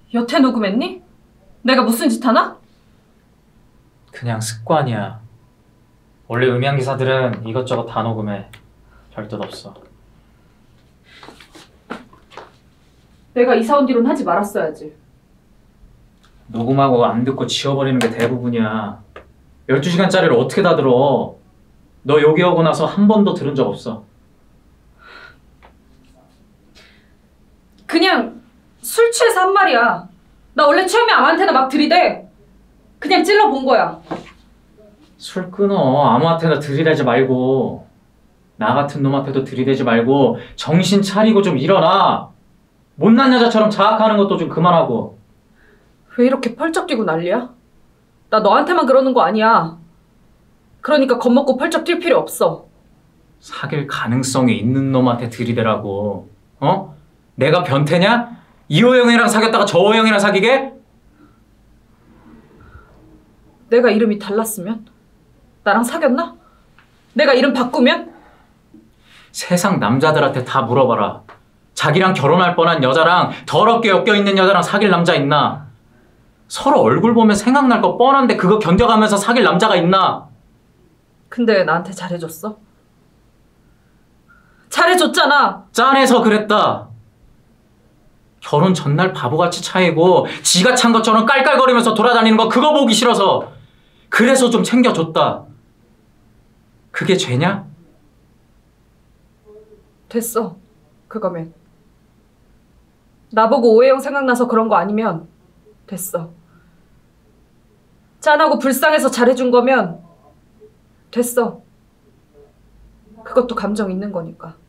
여태 녹음했니? 내가 무슨 짓 하나? 그냥 습관이야. 원래 음향 기사들은 이것저것 다 녹음해. 별 뜻 없어. 내가 이사 온 뒤론 하지 말았어야지. 녹음하고 안 듣고 지워버리는 게 대부분이야. 12시간짜리를 어떻게 다 들어? 너 여기 오고 나서 한 번도 들은 적 없어. 그냥 술 취해서 한 말이야. 나 원래 처음에 아무한테나 막 들이대. 그냥 찔러본 거야. 술 끊어. 아무한테나 들이대지 말고. 나 같은 놈한테도 들이대지 말고 정신 차리고 좀 일어나. 못난 여자처럼 자학하는 것도 좀 그만하고. 왜 이렇게 펄쩍 뛰고 난리야? 나 너한테만 그러는 거 아니야. 그러니까 겁먹고 펄쩍 뛸 필요 없어. 사귈 가능성이 있는 놈한테 들이대라고. 어? 내가 변태냐? 이호영이랑 사귀었다가 저호영이랑 사귀게? 내가 이름이 달랐으면? 나랑 사귀었나? 내가 이름 바꾸면? 세상 남자들한테 다 물어봐라. 자기랑 결혼할 뻔한 여자랑 더럽게 엮여있는 여자랑 사귈 남자 있나? 서로 얼굴 보면 생각날 거 뻔한데 그거 견뎌가면서 사귈 남자가 있나? 근데 왜 나한테 잘해줬어? 잘해줬잖아. 짠해서 그랬다. 결혼 전날 바보같이 차이고 지가 찬 것처럼 깔깔거리면서 돌아다니는 거 그거 보기 싫어서. 그래서 좀 챙겨줬다. 그게 죄냐? 됐어. 그거면. 나보고 오해영 생각나서 그런 거 아니면 됐어. 짠하고 불쌍해서 잘해준 거면 됐어. 그것도 감정 있는 거니까.